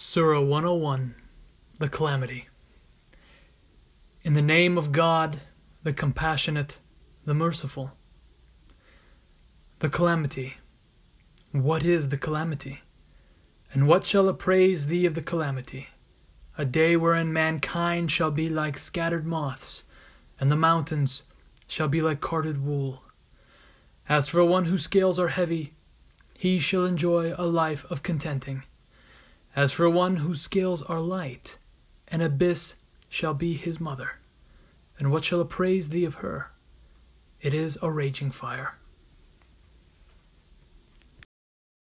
Surah 101, The Calamity. In the name of God, the Compassionate, the Merciful. The Calamity. What is the calamity? And what shall appraise thee of the calamity? A day wherein mankind shall be like scattered moths, and the mountains shall be like carded wool. As for one whose scales are heavy, he shall enjoy a life of contenting. As for one whose scales are light, an abyss shall be his mother. And what shall appraise thee of her? It is a raging fire.